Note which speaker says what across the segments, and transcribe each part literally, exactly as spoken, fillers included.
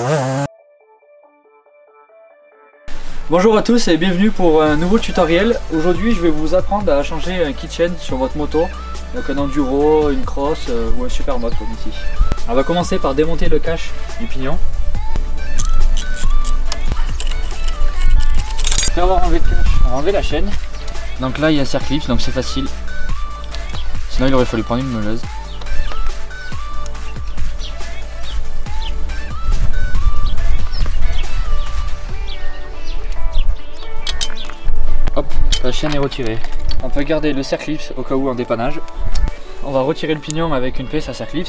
Speaker 1: Bonjour à tous et bienvenue pour un nouveau tutoriel. Aujourd'hui je vais vous apprendre à changer un keychain sur votre moto, donc un enduro, une cross euh, ou un supermoto comme ici. On va commencer par démonter le cache du pignon. Après avoir enlevé le cache, on va enlever la chaîne. Donc là il y a un circlips, donc c'est facile. Sinon il aurait fallu prendre une meuleuse. Hop, la chaîne est retirée. On peut garder le circlips au cas où en dépannage. On va retirer le pignon avec une pince à circlips.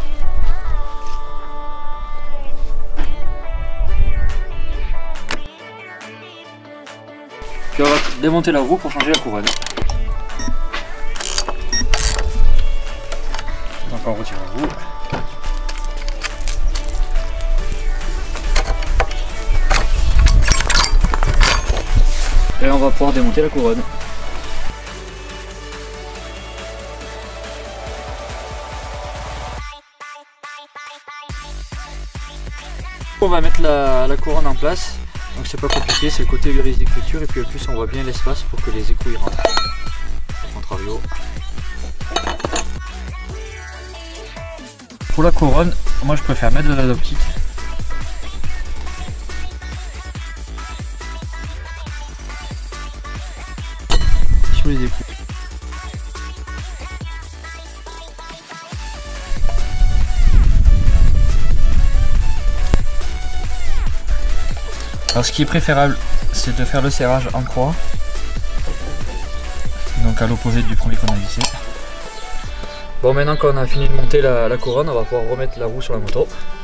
Speaker 1: Puis on va démonter la roue pour changer la couronne. Donc on retire la roue. Et on va pouvoir démonter la couronne. On va mettre la, la couronne en place, donc c'est pas compliqué, c'est le côté des écritures et puis en plus on voit bien l'espace pour que les écrous y rentrent. Contrario. Pour la couronne, moi je préfère mettre de la optique. Sur les écrous. Alors ce qui est préférable, c'est de faire le serrage en croix, donc à l'opposé du premier qu'on a vissé. Bon, maintenant qu'on a fini de monter la, la couronne, on va pouvoir remettre la roue sur la moto.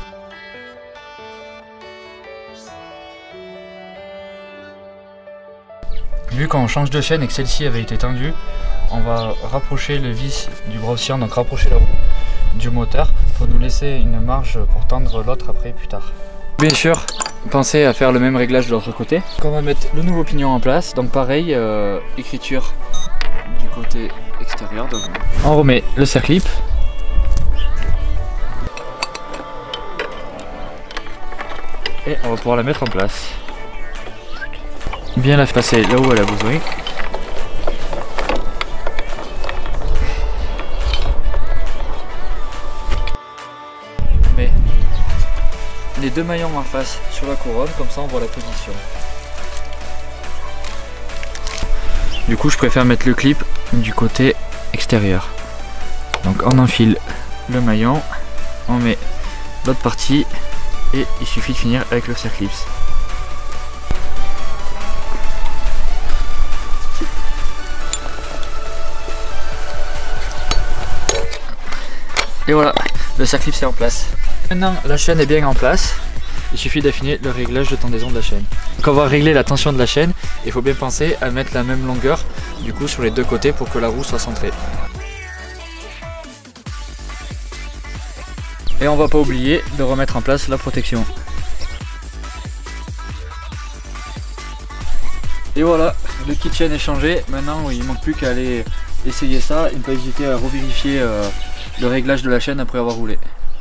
Speaker 1: Vu qu'on change de chaîne et que celle-ci avait été tendue, on va rapprocher le vis du bras oscillant, donc rapprocher la roue du moteur pour nous laisser une marge pour tendre l'autre après plus tard. Bien sûr, pensez à faire le même réglage de l'autre côté. On va mettre le nouveau pignon en place, donc pareil, euh, écriture du côté extérieur. Donc on remet le circlip. Et on va pouvoir la mettre en place. Bien la passer là où elle a besoin. Mais les deux maillons en face sur la couronne, comme ça on voit la position. Du coup je préfère mettre le clip du côté extérieur. Donc on enfile le maillon, on met l'autre partie et il suffit de finir avec le circlips. Et voilà, le circlips est en place. Maintenant la chaîne est bien en place, il suffit d'affiner le réglage de tendaison de la chaîne. Quand on va régler la tension de la chaîne, il faut bien penser à mettre la même longueur du coup sur les deux côtés pour que la roue soit centrée. Et on va pas oublier de remettre en place la protection. Et voilà, le keychain est changé. Maintenant il ne manque plus qu'à aller essayer ça et ne pas hésiter à revérifier euh, le réglage de la chaîne après avoir roulé.